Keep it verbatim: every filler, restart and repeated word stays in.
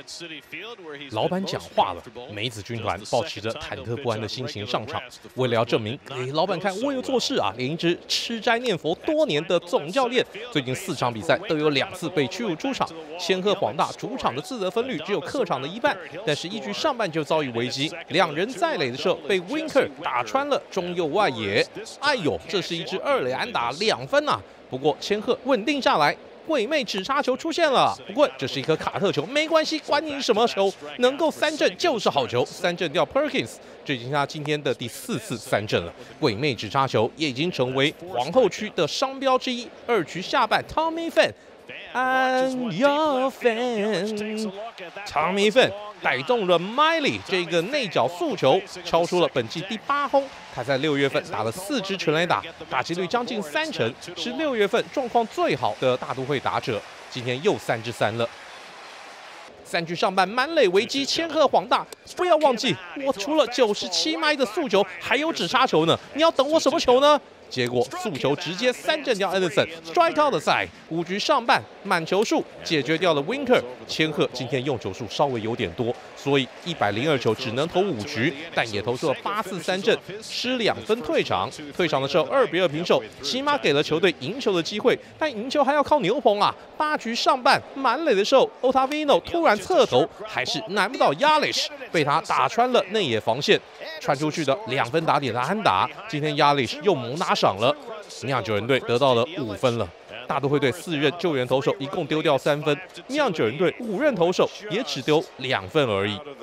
老板讲话了，梅子军团保持着忐忑不安的心情上场，为了要证明给老板看我有做事啊，连一支吃斋念佛多年的总教练，最近四场比赛都有两次被驱逐出场。仙鹤黄大主场的自得分率只有客场的一半，但是一局上半就遭遇危机，两人在垒的时候被 Winker 打穿了中右外野，哎呦，这是一支二垒安打两分啊！不过千鹤稳定下来。鬼魅直插球出现了，不过这是一颗卡特球，没关系，管你什么球，能够三振就是好球。三振掉 Perkins， 这已经是他今天的第四次三振了。鬼魅直插球也已经成为皇后区的商标之一。二局下半 ，Tommy Pham。I'm your fan， Tommy Pham 带动了 Miley 这个内角速球，敲出了本季第八轰。他在六月份打了四支全垒打，打击率将近三成，是六月份状况最好的大都会打者。今天又三支三了。三局上半满垒危机，千鹤黄大，不要忘记，我除了九十七迈的速球，还有指叉球呢。你要等我什么球呢？结果速球直接三振掉 Anderson，strike out 的赛。五局上半满球数解决掉了 Winker， 千鹤今天用球数稍微有点多，所以一百零二球只能投五局，但也投出了八次三振，失两分退场。退场的时候二比二平手，起码给了球队赢球的机会，但赢球还要靠牛棚啊。八局上半满垒的时候 ，Ottavino 突然侧投，还是难不倒 Yelich， 被他打穿了内野防线，传出去的两分打点的安打。今天 Yelich 又猛打赏了，酿酒人队得到了五分了。大都会队四任救援投手一共丢掉三分，酿酒人队五任投手也只丢两分而已。